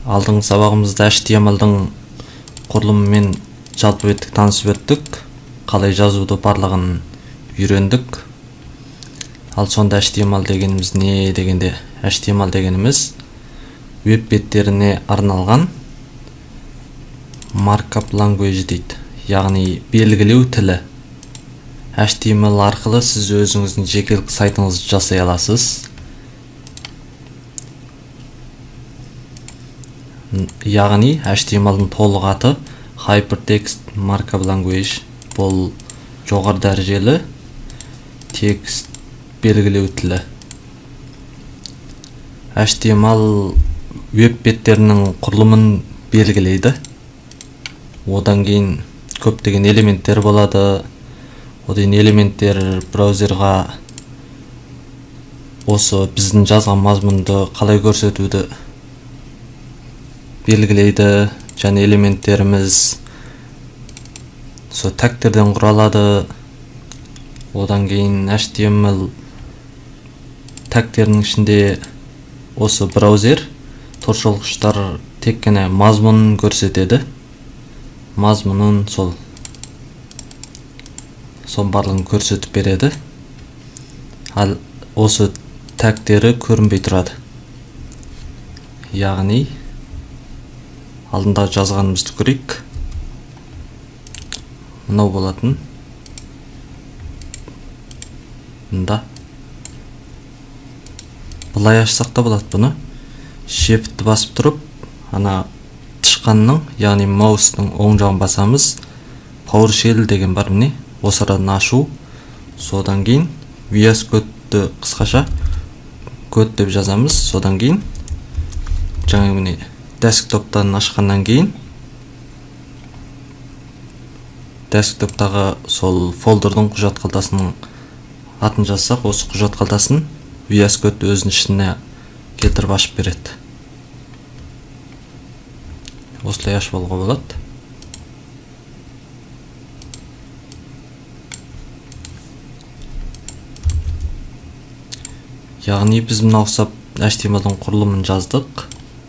Алдыңғы сабағымызда HTML-дың құрылымымен жалпы беттік танысып өттік. Қалай жазуды барлығын үйрендік. Ал сонда HTML дегеніміз не дегенде, HTML дегеніміз веб беттеріне арналған markup language дейді. Яғни белгілеу тілі. HTML арқылы сіз өзіңіздің жекелік сайтыңызды жасай аласыз. Яғни HTML-дың толық аты Hypertext Markup Language. Бұл жоғары дәрежелі текст белгілеу тілі. HTML веб беттерінің құрылымын белгілейді. Одан кейін көптеген элементтер болады. Одан элементтер браузерға осы біздің жазған мазмұнды қалай көрсетуді белгілейді. Және элементтеріміз со тагтерден құралады. Одан кейін HTML тагтерінің ішінде осы браузер торшолғыштар тек қана мазмұнын көрсетеді. Мазмұнын сол барлығын көрсетіп береді. Ал осы тагтері көрінбей тұрады. Яғни алдында жазғанымызды көрейік. Мынау болатын. Мында. Бұлай ашсақ та болады бұны. Shift басып тұрып, ана тышқанның, яғни маустың оң жағын басамыз. PowerShell деген бар міне. Осы арадан ашу. Содан кейін VS Code'ді қысқаша код деп жазамыз. Содан кейін жаңа міне десктоптан ашқаннан кейін десктоптағы сол фолдердің құжат қалтасының атын жазсақ, осы құжат қалтасын VS Code өзінің ішіне келтіріп ашып береді. Осылай ашып алуға болады. Яғни біз мына ұқсап HTML-дың құрылымын жаздық.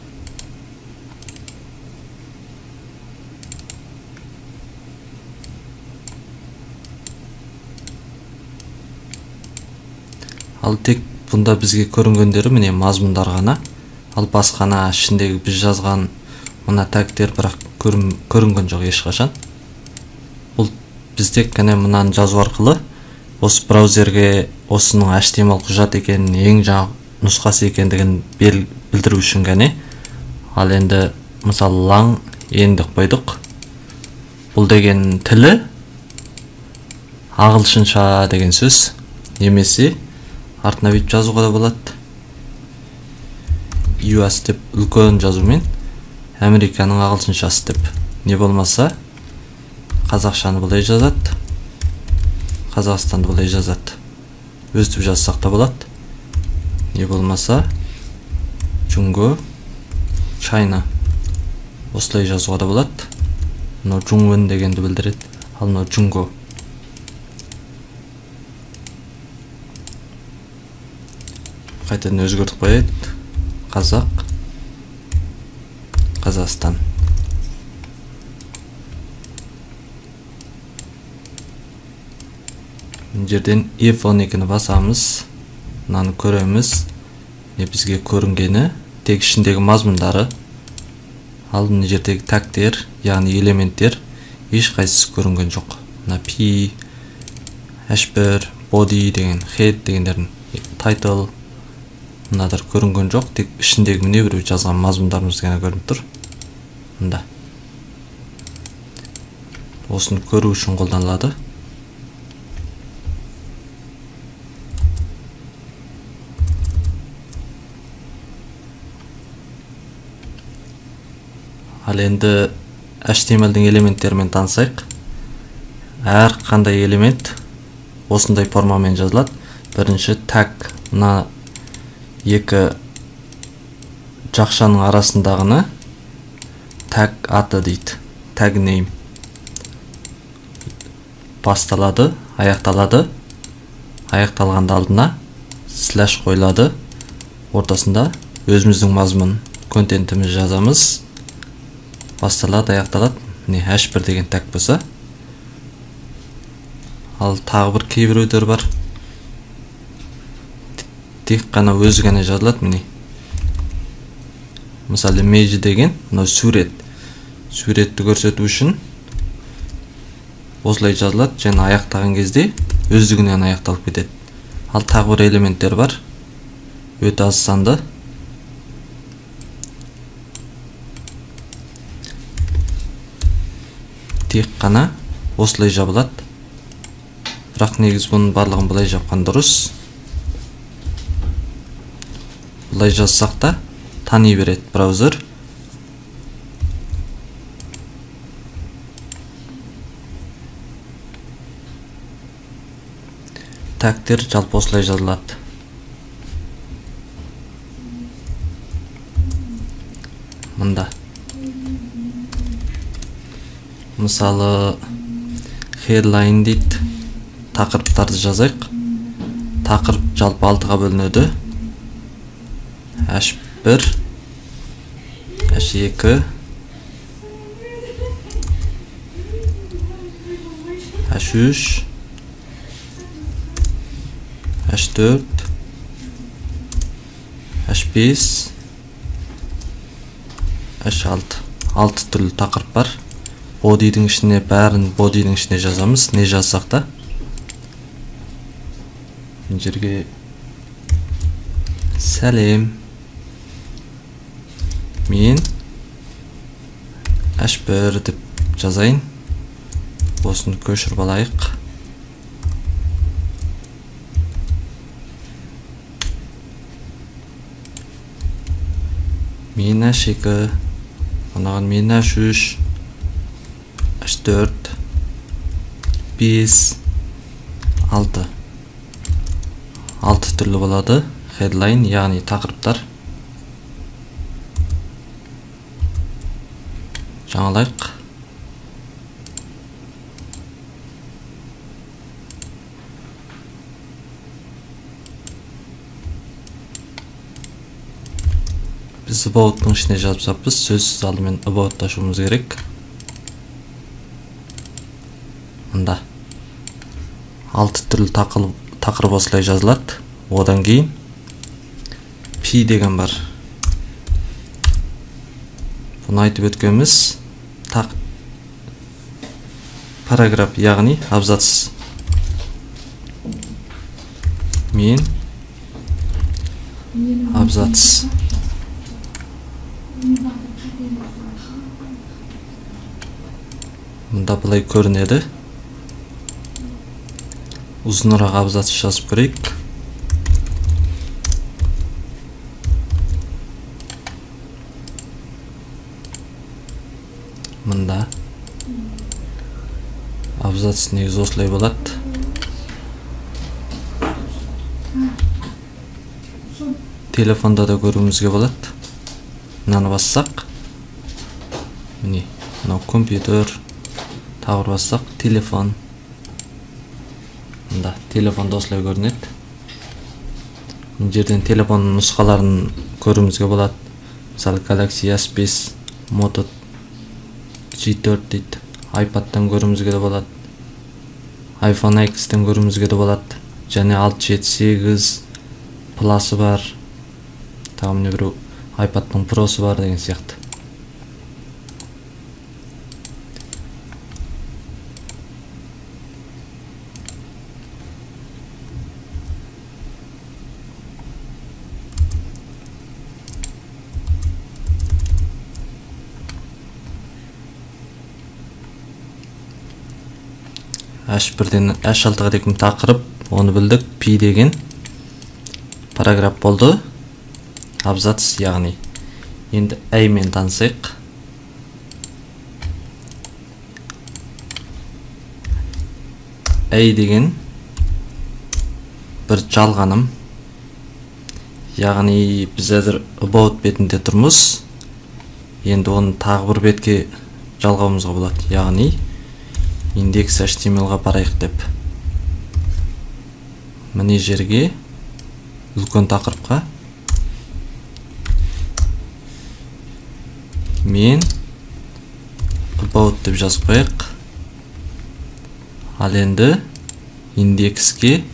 Ал тек бұнда бізге көрінгендері міне мазмұндар ғана. Ал басқана ішіндегі біз жазған мына тагтер бірақ көрінген жоқ ешқашан. Бұл біз тек қана мынаны жазу арқылы осы браузерге осының HTML құжат екенін, ең жаңа нұсқасы екендігін білдіру үшін ғана. Ал енді мысалы lang ендік қойдық. Бұл деген тілі ағылшынша деген сөз. Немесе артына бүйтіп жазуға да болады. US деп үлкен жазумен Американың ағылшыншасы деп. Не болмаса қазақшаны бұлай жазады. Қазақстанды бұлай жазады. Өстіп жазсақ та болады. Не болмаса Джунго Чайна. Осылай жазуға да болады. Мынау Джунгвен дегенді білдіреді. Ал мынау Джунго. Қайтадан өзгертіп қояйық. Қазақ, Қазақстан. Жерден F12-ні басамыз. Мынаны көреміз. Бізге көрінгені тек ішіндегі мазмұндары. Ал мына жердегі тагтер, яғни элементтер ешқайсысы көрінген жоқ. Мына P, H1, body деген, head дегендердің title мынадар көрінген жоқ. Тек ішіндегі міне біреу жазған мазмұндарымыз ғана көрініп тұр. Мында. Осыны көру үшін қолданылады. Ал енді HTML-дің элементтерімен танысайық. Әр қандай элемент осындай формамен жазылады. Бірінші tag, мына екі жақшаның арасындағыны tag аты дейді. Tag name. Басталады, аяқталады. Аяқталғанда алдына slash қойылады. Ортасында өзіміздің мазмұн контентimiz жазамыз. Басталады, аяқталады. Міне h1 деген таг болса. Ал тағы бір кейбіреулер бар. Тек қана өзі ғана жазылады, міне. Мысалы image деген мынау сурет. Суретті көрсету үшін осылай жазылады, және аяқтаған кезде өздігінен аяқталып кетеді. Ал тағы бір элементтер бар. Өте аз санды. Тек қана осылай жабылады. Бірақ негіз бұның барлығын бұлай жапқан дұрыс. Бұлай жазсақ та тани береді браузер. Тагтер жалпы осылай жазылады. Мында. Мысалы headline дейді. Тақырыптарды жазайық. Тақырып жалпы 6-ға бөлінеді. H1, H2, H3, H4, H5, H6. 6 түрлі тақырып бар. Body'дің ішіне, бәрін body'дің ішіне жазамыз. Не жазсақ та. Мен жерге сәлем. Мен H1 деп жазайын. Осыны көшіріп алайық. Мен H2, онаған мен H3, H4, 5, 6. 6 түрлі болады. Headline, яғни тақырыптар. Жаңалайық. Біз about-ның ішіне жазып біз сөзсіз алдымен about-та ашуымыз керек. Мында 6 түрлі тақырып осылай жазылады. Одан кейін P деген бар. Бұны айтып өткеніміз параграф, яғни абзац. Мен абзац. Мұнда бұлай көрінеді. Ұзынырақ абзац жазып көрейік. Мұнда абзац негіз осылай болады. Телефонда да көруімізге болады. Мынаны бассақ, міне, мынау компьютер, тағы бассақ, телефон. Мында телефонда осылай көрінеді. Мына жерден телефонның нұсқаларын көруімізге болады. Мысалы Galaxy S5, Moto G4 дейді. iPad'тан көруімізге де болады. iPhone X'тен көруімізге де болады. Және 678 Plus'ы бар. Тағы міне бір iPad'ның Pro'сы бар деген сияқты. H1-ден H6-ға деген тақырып, оны білдік. P деген параграф болды. Абзац, яғни. Енді A мен танысайық. A деген бір жалғаным. Яғни біз әзір about бетінде тұрмыз. Енді оны тағы бір бетке жалғауымызға болады. Яғни индекс HTML-ға барайық деп. Міне жерге үлкен тақырыпқа мен about деп жазып қояйық. Ал енді индекске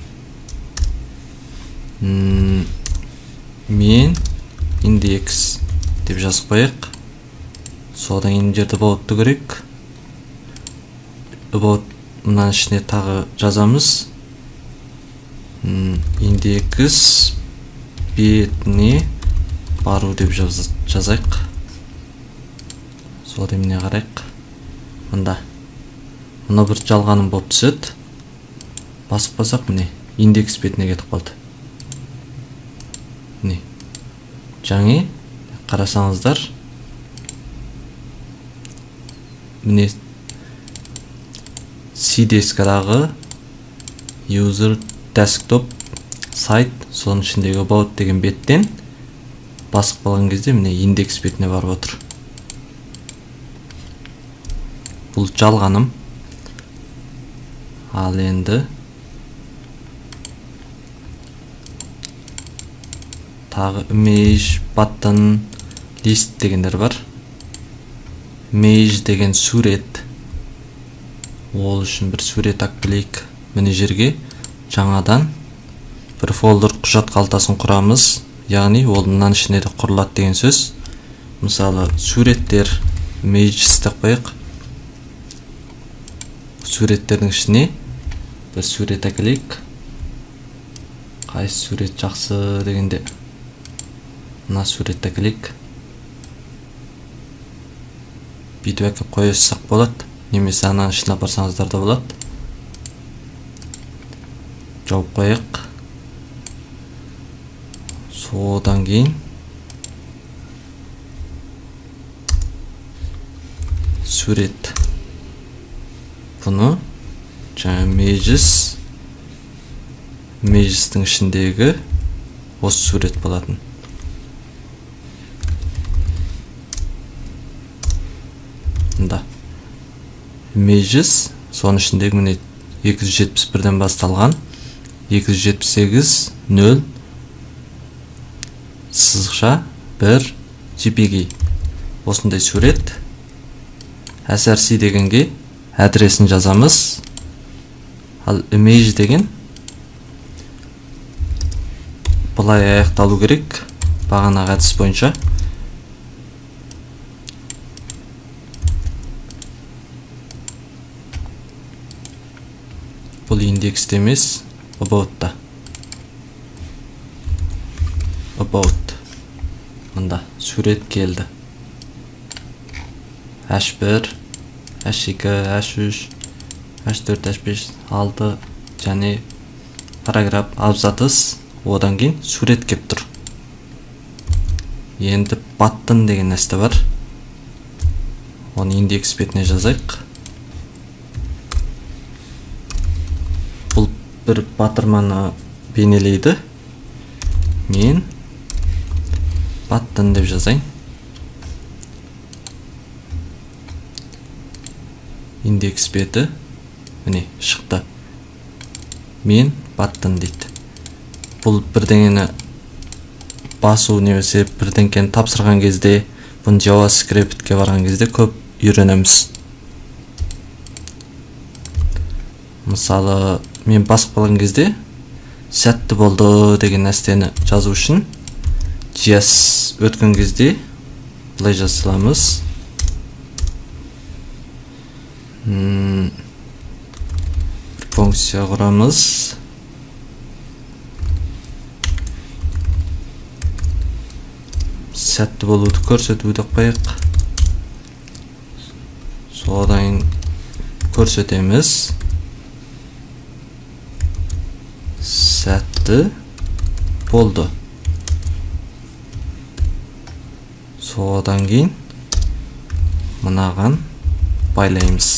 мен индекс деп жазып қояйық. Содан кейін жерде about'ты көрейік. About мынаның ішіне тағы жазамыз. Индекс бетіне бару деп жазайық. Сол деміне қарайық. Мында мына бір жалғаным болып түседі. Басып қойсақ, міне индекс бетіне кетіп қалды. Міне жаңа қарасаңыздар, міне CDS-кадағы user desktop сайт, соның ішіндегі about деген беттен басып қалған кезде міне индекс бетіне барып отыр. Бұл жалғаным. Ал енді тағы image, button, list дегендер бар. Image деген сурет. Ол үшін бір сурет акклейк. Міне жерге жаңадан бір фолдер құжат қалтасын құрамыз. Яғни ол мынаның ішіне де құрылады деген сөз. Мысалы суреттер, images деп қояйық. Суреттердің ішіне бір сурет акклейк. Қайсы сурет жақсы дегенде мына сурет акклейк. Бүйтіп әкеп қойсақ болады. Немесе ананың ішіне апарсаңыздар да болады. Жауып қояйық. Содан кейін сурет. Бұны жаңа images'тің ішіндегі осы сурет болатын. Мында images, соның ішіндегі міне 271-ден басталған 278 0 сызықша 1 JPG. Осындай сурет. src дегенге адресін жазамыз. Ал image деген бұлай аяқталу керек. Бағанағы әдіс бойынша. Бұл индексте емес, about'та. About. Мында сурет келді. H1, H2, H3, H4, H5, 6 және параграф абзатыс. Одан кейін сурет кеп тұр. Енді button деген нәрсе бар. Оны индекс бетіне жазайық. Бұл бір батырманы бейнелейді. Мен button деп жазайын. Индекс беті міне шықты. Мен button дейді. Бұл бірдеңені басу немесе бірдеңені тапсырған кезде, бұны JavaScript-ке барған кезде көп үйренеміз. Мысалы, мен басып қалған кезде сәтті болды деген нәрсені жазу үшін JS өткен кезде бұлай жазыламыз. Функция құрамыз. Сәтті болуды көрсетуді қойық. Содан көрсетеміз. Сәтті болды. Содан кейін мынаған байлаймыз.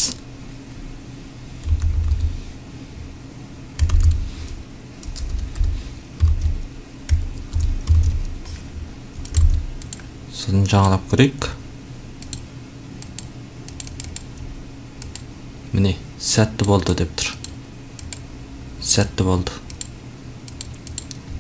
Содан жаңалап көрейік. Міне, сәтті болды деп тұр. Сәтті болды.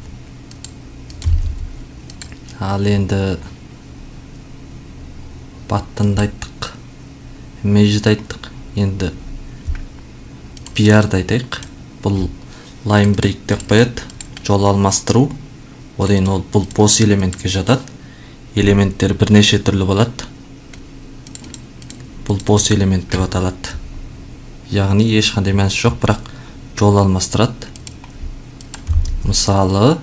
Ал енді Button'ды айттық, image'ді айттық. Енді BR'ды айтайық. Бұл line break деп қояды, жол алмастыру. Одан ол бұл бос элементке жатады. Элементтер бірнеше түрлі болады. Бұл бос элемент деп аталады. Яғни ешқандай мәнісі жоқ, бірақ жол алмастырады. Мысалы,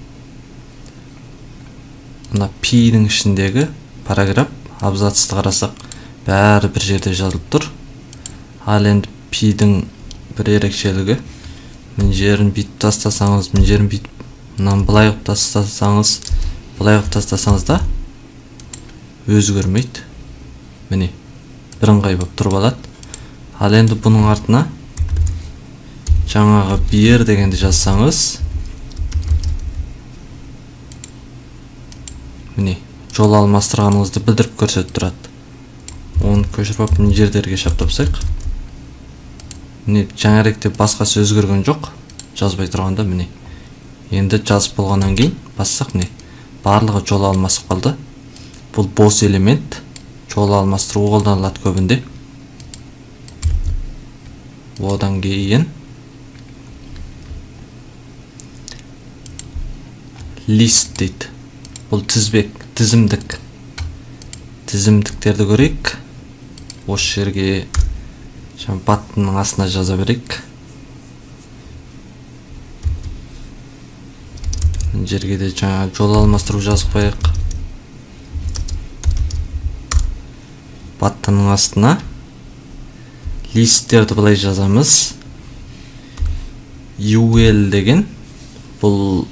мына P-дің ішіндегі параграф абзацты қарасақ, бәрі бір жерде жазылып тұр. Ал енді P-дің бір ерекшелігі, мына жерін бүйтіп тастасаңыз, мына жерін бүйтіп, мынаны былай қылып тастасаңыз, былай қылып тастасаңыз да өзгермейді. Міне, бірыңғай болып тұрып алады. Ал енді бұның артына жаңағы BR дегенді жазсаңыз, міне, жол алмастырғаныңызды білдіріп көрсетіп тұрады. Оны көшіріп мына жерлерге шаптапсайық. Міне, жаңаректе басқасы өзгерген жоқ, жазбай тұрғанда міне. Енді жазып болғаннан кейін бассақ, міне, барлығы жол алмасып қалды. Бұл бос элемент, жол алмастыру қолданылады көбінде. Одан кейін list дейді. Бұл тізбек, тізімдік. Тізімдіктерді көрейік. Осы жерге buttonның астына жаза берейік. Бұл жерге де жаңа жол алмастыру жазып қояйық. Buttonның астына листтерді былай жазамыз. UL деген бұл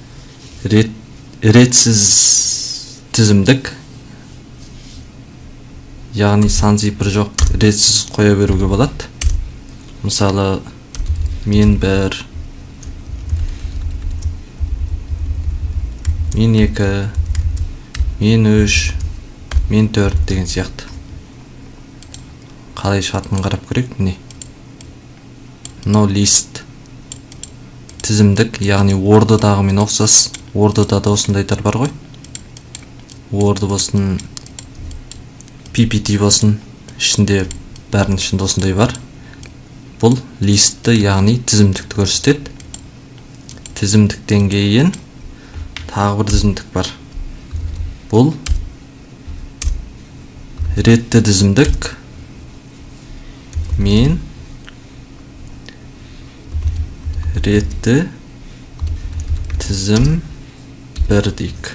ретсіз тізімдік. Яғни сан зипір жоқ, ретсіз қоя беруге болады. Мысалы, мен 1, мен 2, мен 3, мен 4 деген сияқты. Қалай шығатынын қарап көрейік, міне. No list тізімдік, яғни Word'дағы мен ұқсас. Word'да да осындайлар бар ғой. Word болсын, PPT болсын, ішінде бәрінің ішінде осындай бар. Бұл листті, яғни тізімдікті көрсетеді. Тізімдіктен кейін тағы бір тізімдік бар. Бұл ретті тізімдік. Мен ретті тізім 1 дейік.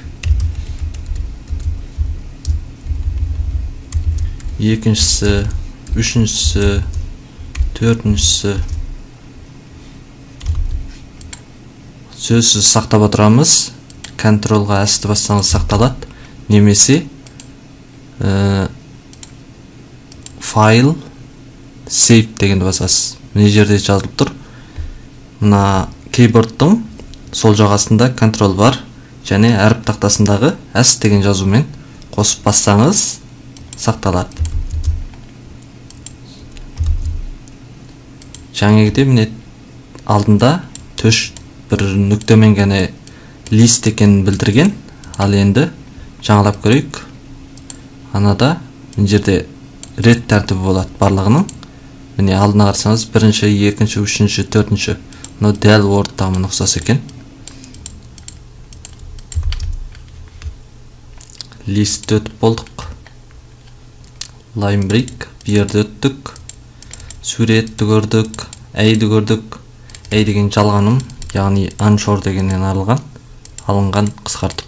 Екіншісі, үшіншісі, төртіншісі. Сөзсіз сақтап отырамыз. Контролға әсті бассаңыз сақталады. Немесе файл save дегенді басасыз. Мына жерде жазылып тұр. Мына кейбордтың сол жағасында контрол бар, және әріп тақтасындағы S деген жазумен қосып бассаңыз сақталады. Жаңегіде міне алдында бір нүктемен ғана list екенін білдірген. Ал енді жаңалап көрейік. Анада мына жерде рет тәртібі болады барлығының. Міне алдына қарасаңыз, бірінші, екінші, үшінші, төртінші. Мынау дәл Word'тағы ұқсас екен. List өтіп болдық. Line break, BR'ді өттік. Суретті көрдік, әйді көрдік. Әй деген жалғаным, яғни unsure дегеннен алынған қысқартып.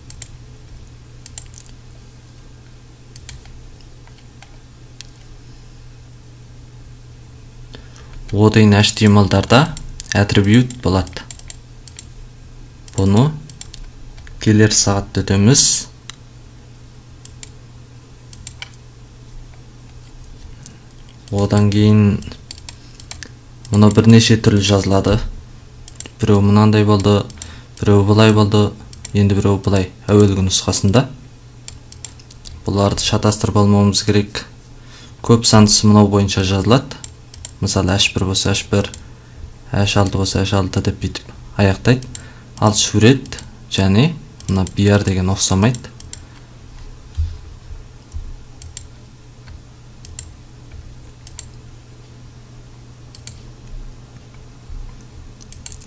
Одан HTML-дарда attribute болады. Бұны келер сағат өтеміз. Одан кейін мұны бірнеше түрлі жазылады. Біреу мынандай болды, біреу бұлай болды, енді біреу бұлай әуелгі нұсқасында. Бұларды шатастырып алмауымыз керек. Көп сандысы мынау бойынша жазылады. Мысалы H1 болса H1, H6 болса H6 деп бүйтіп аяқтайды. Ал сурет және мына BR деген ұқсамайды.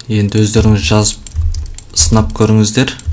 Енді өздеріңіз жазып сынап көріңіздер.